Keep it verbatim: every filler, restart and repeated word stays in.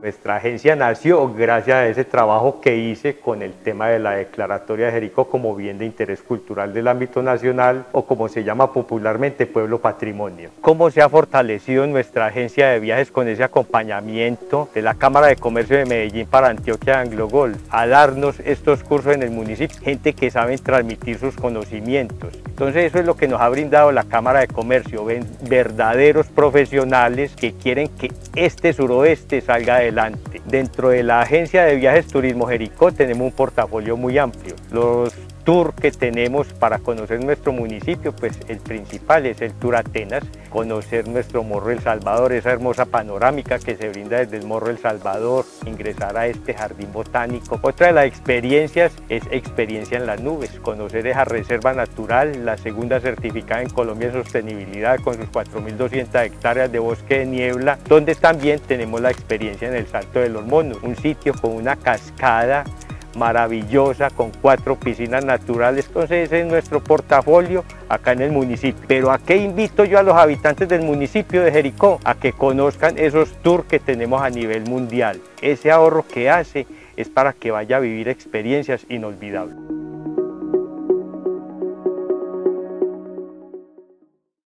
Nuestra agencia nació gracias a ese trabajo que hice con el tema de la declaratoria de Jericó como bien de interés cultural del ámbito nacional, o como se llama popularmente, Pueblo Patrimonio. Cómo se ha fortalecido nuestra agencia de viajes con ese acompañamiento de la Cámara de Comercio de Medellín para Antioquia Anglogol, a darnos estos cursos en el municipio, gente que sabe transmitir sus conocimientos. Entonces eso es lo que nos ha brindado la Cámara de Comercio, ven verdaderos profesionales que quieren que este suroeste salga adelante. Dentro de la agencia de viajes Turismo Jericó tenemos un portafolio muy amplio. Los tours que tenemos para conocer nuestro municipio, pues el principal es el Tour Atenas, conocer nuestro Morro El Salvador, esa hermosa panorámica que se brinda desde el Morro El Salvador, ingresar a este jardín botánico. Otra de las experiencias es experiencia en las nubes, conocer esa reserva natural, la segunda certificada en Colombia en sostenibilidad con sus cuatro mil doscientas hectáreas de bosque de niebla, donde también tenemos la experiencia en el Salto de los Monos, un sitio con una cascada maravillosa con cuatro piscinas naturales. Entonces ese es nuestro portafolio acá en el municipio. Pero ¿a qué invito yo a los habitantes del municipio de Jericó? A que conozcan esos tours que tenemos a nivel mundial. Ese ahorro que hace es para que vaya a vivir experiencias inolvidables.